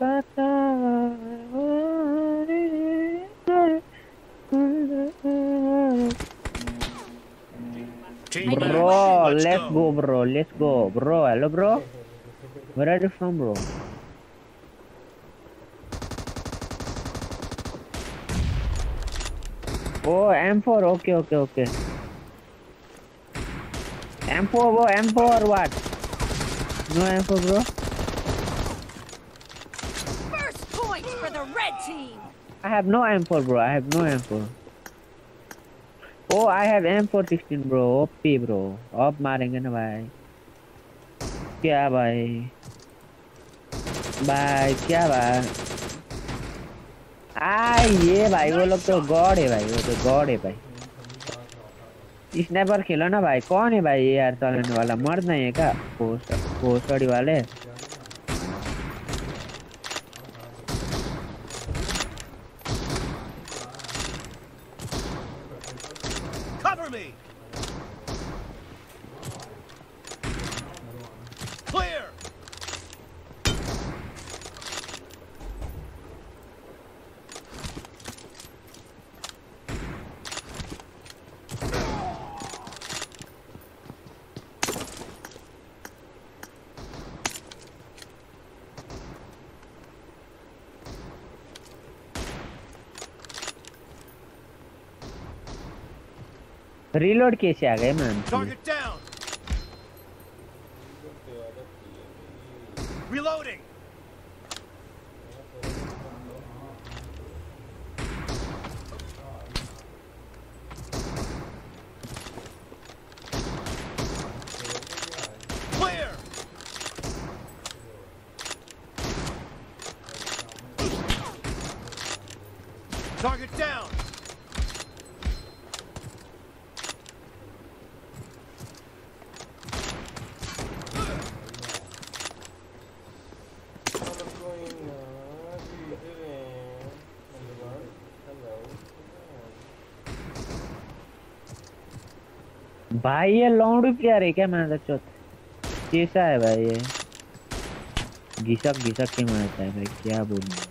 पता bro, let's go bro, let's go bro. Hello bro, where are you from bro? Oh M4, okay okay okay. M4 bro, M4 or what? No M4 bro. First point for the red team. I have no M4 bro, I have no M4. Oh I have M416 bro, OP bro. अब मारेंगे ना भाई. क्या भाई? भाई क्या भाई? ये भाई वो लोग तो गॉड है भाई, वो तो गॉड है भाई. स्नाइपर खेलो ना भाई. कौन है भाई ये यार चलाने वाला? मर्द नहीं है क्या? पोस्टड़ी वाले. Cover me. Clear. रीलोड कैसे आ गए ma'am? Target down. Reloading. Clear. Target down. भाई ये लौंडू प्लेयर है क्या? मैं तो कैसा है भाई ये? घिसक घिसक के मारता है भाई, क्या बोलूं.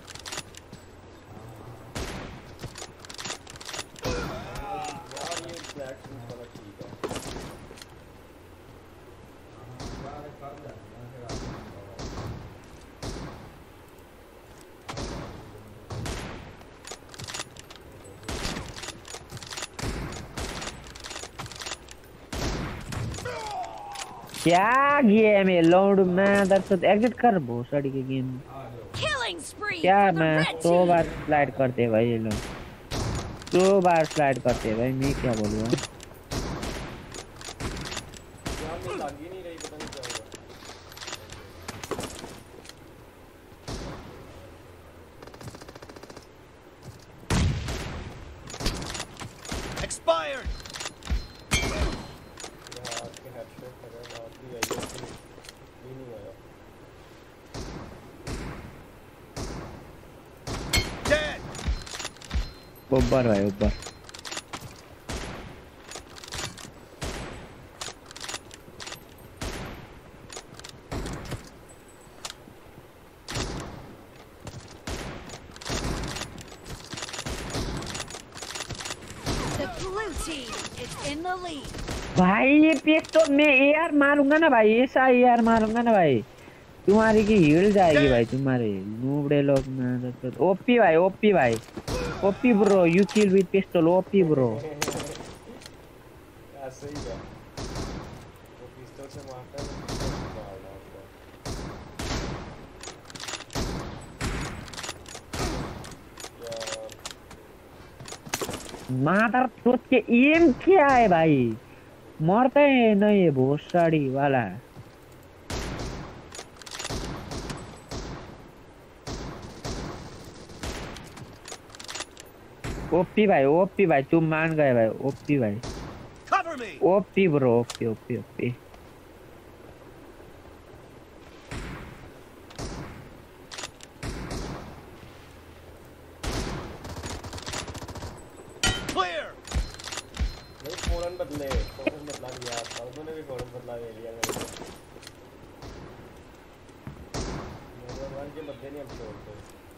क्या गेम है लौंडू? मैं दर्शक एग्जिट कर भोसड़ी के गेम. क्या मैं 100 बार स्लाइड करते भाई ये लोग. 100 बार स्लाइड करते भाई. मैं क्या बोलूँ? Expired. ऊपर भाई ऊपर. भाई ये पिस्टल में एआर मारूंगा ना भाई, ऐसा एआर मारूंगा ना भाई, तुम्हारी की हिल जाएगी भाई. तुम्हारे नूबड़े लोग में. ओपी भाई, ओपी भाई, OP bro. You kill with pistol. OP bro. सही है. वो पिस्टल से मारता है. मादर चोद के एम क्या है भाई? मरता है नहीं ये भोसड़ी वाला. ओपी भाई तुम मान गए भाई. ओपी भाई, OP bro. OP OP OP. बदला दिया. फौरन ने भी फौरन बदला ले लिया. उनके बदले नहीं हम छोड़ते।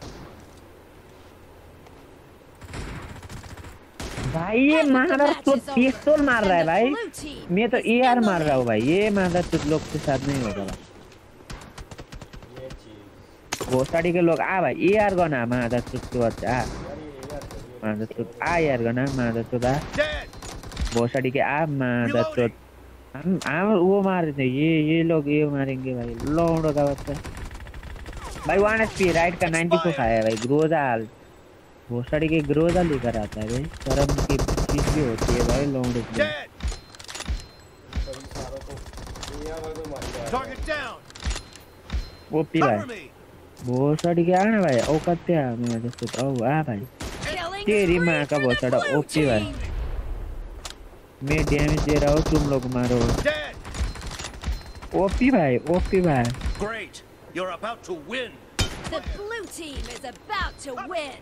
भाई ये मारा तो पिस्तौल मार रहा है भाई, मैं तो एआर मार रहा हूँ भाई। ये मारा तो लोग के साथ नहीं होगा भाई। ये चीज भोसड़ी के लोग आ भाई एआर गना मारा तो अच्छा यार ये यार मारा तो आ यार गना मारा तो दा Dead. भोसड़ी के आ मारा तो हम वो मार रहे थे। ये लोग ये मारेंगे भाई लौंडो का बच्चा भाई। 1 एचपी राइट का 94 खाया है भाई। ग्रोजा भोसड़ी के ग्रोजा लेकर आता है भाई। शर्म की चीज भी होती है भाई लौंडो की। Dead. सभी सारों को ये वाला तो मार दिया। Target down. ओपी Cover भाई me. भोसड़ी के आना भाई औकात है मैं तो ओ आ भाई Killing तेरी spree माँ का for the भोसड़ा blue ओपी भाई। team. मैं डैमेज दे रहा हूँ तुम लोग मारो। Dead. ओपी भाई Great. You're about to win. The blue team is about to win.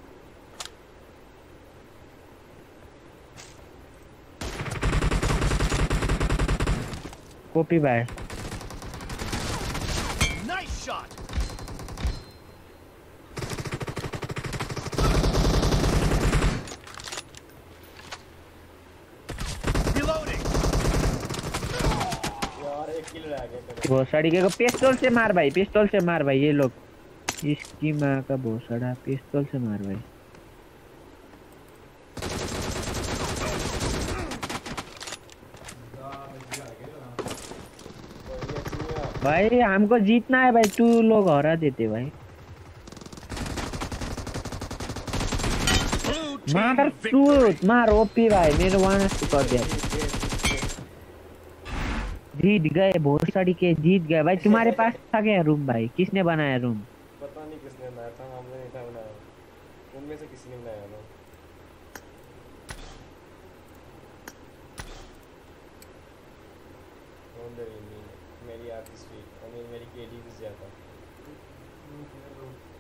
OP भाई। Nice shot. Reloading. यार एक किल रह गया। भोसड़ी के को पिस्तौल से मार भाई, पिस्तौल से मार भाई। ये लोग इसकी माँ का भोसड़ा पिस्तौल से मार भाई। भाई हमको जीतना है भाई, तू लोग हरा देते भाई। Blue मार team तू victory. मार ओपी भाई। मेरे वन कर दिया। जीत गए भोसड़ी के, जीत गए भाई। तुम्हारे पास था क्या रूम भाई? किसने बनाया रूम? पता नहीं किसने बनाया था, हमने नहीं था बनाया, उनमें से किसी ने बनाया था। मेरी आर्टिस्ट्री और मेरी केडी भी ज्यादा।